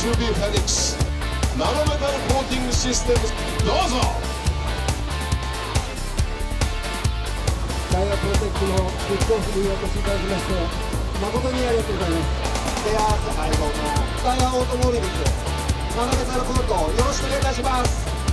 SUV フェニックスナノメタルコーティングシステム、どうぞ。 タイヤプロテックのキックオフにお越しいただきまして誠にありがとうございます。 エアーズ配合のタイヤオートモービルズナノメタルコートよろしくお願いいたします。